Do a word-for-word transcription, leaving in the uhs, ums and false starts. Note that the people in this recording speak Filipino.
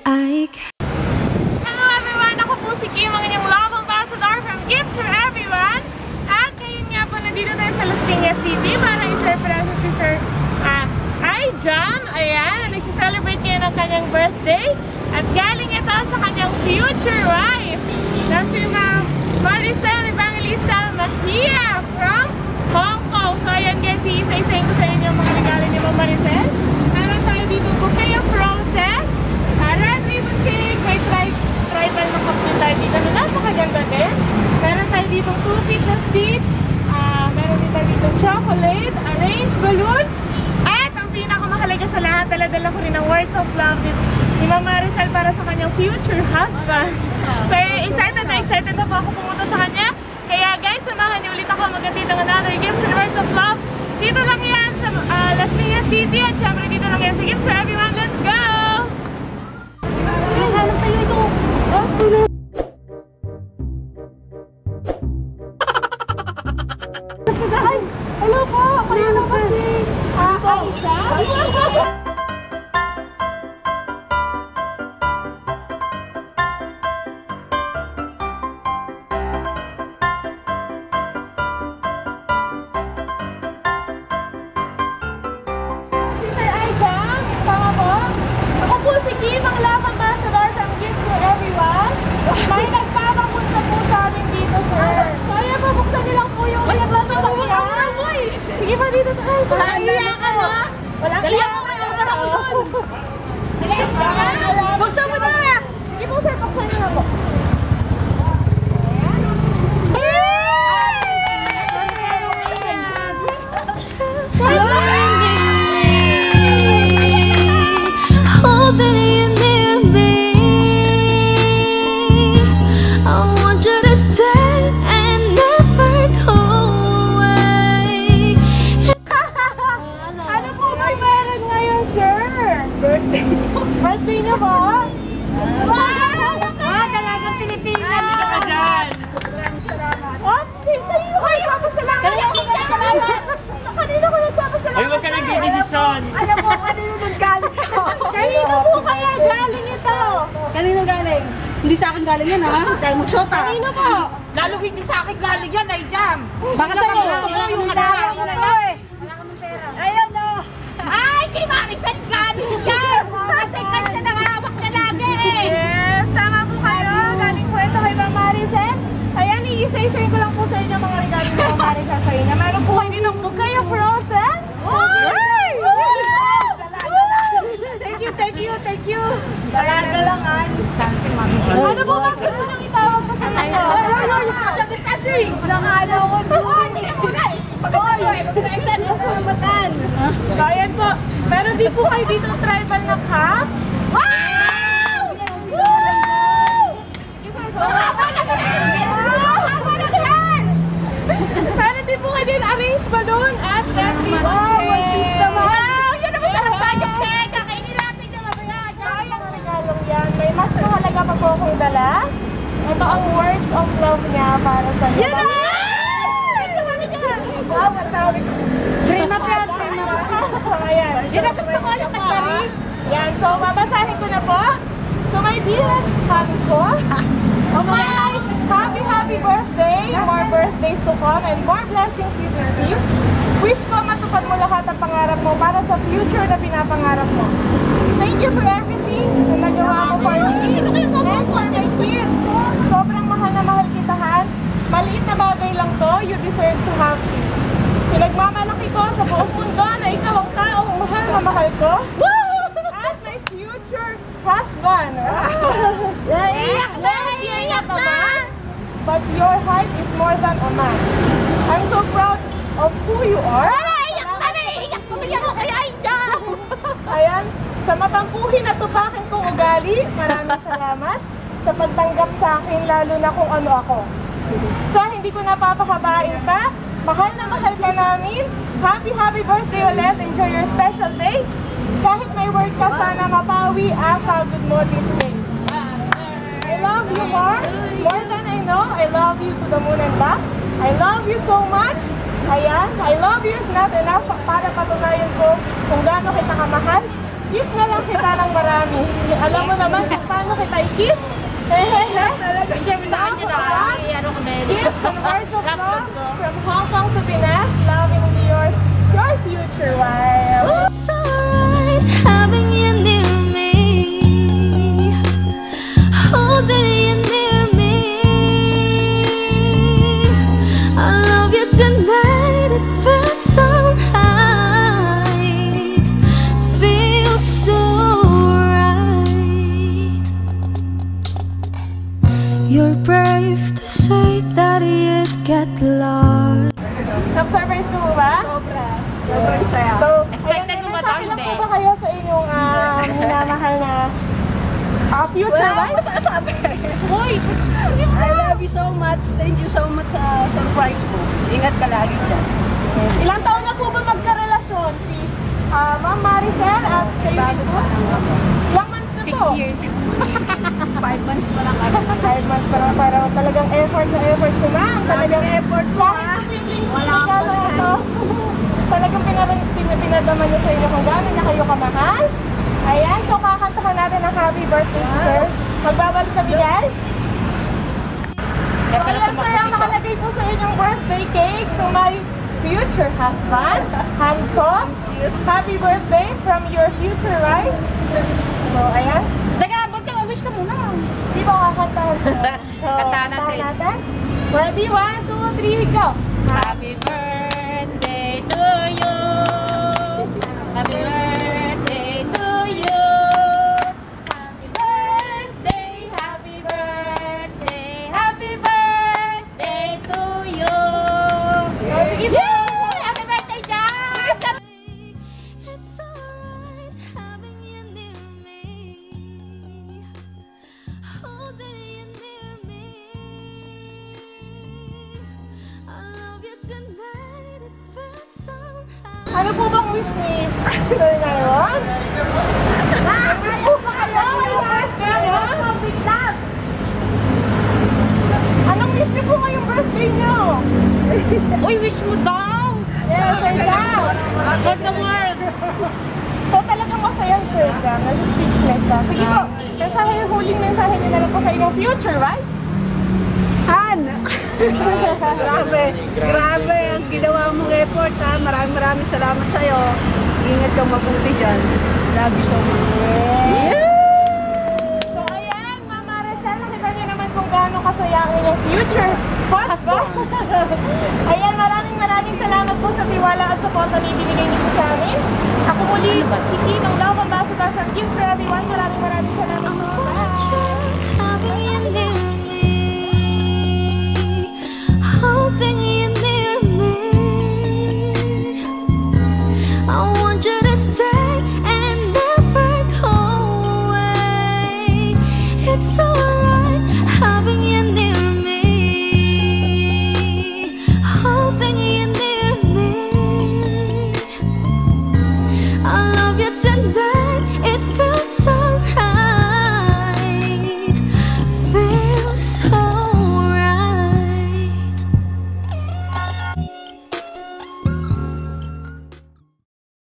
I can. Hello everyone! Ako po si Kim, ang inyong love ambassador from Gifts for Everyone. At ngayon nga po, nandito tayo sa Las Piñas City para i-surprise si Sir uh, I-Jam. Ayan, nagsi-celebrate ngayon ang kanyang birthday. At galing ito sa kanyang future wife na si Ma'am Maricel Evangelista Mahia from Hong Kong. So ayan guys, isa-isayin ko sa inyo ang mga regalo ni Ma'am Maricel. Meron tayo dito bouquet of roses, uh, red ribbon cake, may tri tribal na cup din tayo dito na napakaganda din. Meron tayo dito two feet na stitch, uh, meron din tayo dito chocolate, arranged balloon, at ang pinakamahalaga sa lahat, dala-dala ko rin ang words of love ni Ma'am Maricel para sa kanyang future husband. So excited na excited na po ako pumunta sa kanya. Kaya guys, samahan niyo ulit ako mag-atid ng another Gifts and Words of Love. Dito lang yan sa uh, Las Piñas City at syempre dito lang yan sa Gifts for Everyone. Let's go! Ay, hanap sa'yo ito. Oh, tulad. Ay, hello po. Kaya na po si Aisha. Ang love ambassador ng Gifts for Everyone. May nagpapapunta po sa amin dito, sir. So ayan po, buksan nilang po yung nagpapapunta. Sige pa dito tayo. Walang iyak ka, no? Walang iyak ka, walang iyak ako doon. Buksan mo na! Sige po, sir, buksan niyo na po. Birthday niyo ba? Wow! Ah, dalagang Pilipinas! Isa ka dyan! Oh, kayo! Ay, papasalamat! Papasalamat! Kanino ko nagpapasalamat? Ay, huwag ka nag-i-desisyon! Alam mo, kanino nang galing ito? Kanino po kaya galing ito? Kanino galing? Hindi sa akin galing yan, ha? Tayo mag-shota. Kanino po? Lalo hindi sa akin galing yan, I-Jam. Baka sa'yo? Yung kadalaman na ito eh. Wala kaming pera. Ayun, no! Ay, kay Maricel galing yan! Kasi kanya nangawak na lagi eh! Yes, tama po kayo. Galing po ito kay Ma'am Maricel. Ayan, i-isa-isayin ko lang po sa inyo mga regalo ni Ma'am Maricel sa inyo. Meron po kayo din ng bouquet of roses. Ay! Thank you, thank you, thank you! Dalaga lang, Ann. Ano po ba gusto nang itawag ko sa inyo? Social distancing! Nakano ko doon! Hindi ka muna eh! Pagkakita mo eh! Mag-sa-exercise mo sa matan! So, ayan po. Meron din po kayo dito tribal na cup. Wow! Meron din po kayo din arranged balloon at red ribbon. Wow! Ang sweet naman! Wow! Yan naman sarap tayo. Teka, kainin natin yung mabaya. Ang regalong yan. May mas mahalaga pa po akong dala. Ito ang words of love niya para sa iyo. Yan na! Wow! Ang tawag ko! Prima press, prima press. So, ayan. Yan ang gusto ko yung nagpari. Yan. So, babasahin ko na po. To my dearest hubby ko. Oh my guys, happy, happy birthday. More birthdays to come and more blessings you receive. Wish ko matupad mo lahat ang pangarap mo para sa future na pinapangarap mo. Thank you for everything na nagawa mo for me and for my kids. Sobrang mahal na mahal kita, Han. Maliit na bagay lang to, you deserve to have it. Pinagmamalaki ko sa buong mundo na ikaw ang taong mahal na mahal ko. At my future husband. Iyak na! Iyak na! But your heart is more than a man. I'm so proud of who you are. Iyak na! Iyak na! Iyak na! I-Jam! Ayan, sa matampuhin at tupakin kong ugali, maraming salamat sa pagtanggap sa akin, lalo na kung ano ako. So, hindi ko napapahabain pa. Mahal na mahal ka namin. Happy, happy birthday ulit. Enjoy your special day. Kahit may work ka, sana mapawi ang pagod mo this day. I love you more. More than I know, I love you to the moon and back. I love you so much. Ayan, I love you is not enough para patunayan ko kung gaano kita kamahal. kiss na lang kita ng marami. Alam mo naman kung paano kita i-kiss. Hehehe. Siyempre sa kanya na, i-ano ko dahil. Kiss and words of love from Hong Kong to Pinas. Lovingly yours, your future wife. It's alright having you near me, holding you near me. I love you tonight, it feels so right, feels so right. You're brave to say that you'd get lost. Nag-surprise ko mo ba? Sobra. Sobrang saya. So, Expected mo ba ito? ayun, Hindi. po ba kayo sa inyong ah, minamahal na ah, future Wala wife? akong masasabi. Uy! I love you so much. Thank you so much sa surprise mo. Ingat ka lagi dyan. Ilang taon na po ba magkarelasyon si ah, Ma'am Maricel at kayo dito? Ilang months na to? Five months na lang kami. Five months para, para talagang effort na effort si Ma'am. Talagang Talagang effort mo, kahit ha? posibleng Wala hindi akong ka pala. ito. Talagang pinag- pin- pinadaman niya sa inyo kung gano'n niya kayo kamahal. Ayan, so kakantahan natin ang happy birthday, sir. Magbabalik kami, guys. So, ayan, sir, ang nakalagay po sa inyong birthday cake to my future husband, Hanko. Happy birthday from your future wife. So, ayan. Teka, ba't ka wish ka muna? Di ba kakantahan ko? So, Kantahan natin. natin. Ready? One, two, three, go! Happy birthday to you. Happy birthday to you. Happy birthday, happy birthday, happy birthday to you. Sige po! Yay! Happy birthday, Josh! It's alright having you near me, holding you near me. I love you tonight, it feels so right. Ano po bang wish ni Sir Naron? Ano po ba kayo? May birthday niyo? Big love! Anong wish niyo po ngayong birthday niyo? Uy, wish mo daw! Yes, Sir Dam! For the world! So talagang masaya ang Sir Dam. Nasa-speechless siya. Sige po, mensahe, huling mensahe niyo na lang po sa inyong future, right? Han! Grabe. Grabe ang ginawa mong effort, ha? Maraming maraming salamat sa'yo. Ingat kang mabuti dyan. Love you so much. So ayan, Ma'am Maricel, nakita niyo naman kung gaano kasaya ang inyong future husband. Ayan, maraming maraming salamat po sa tiwala at suporta ni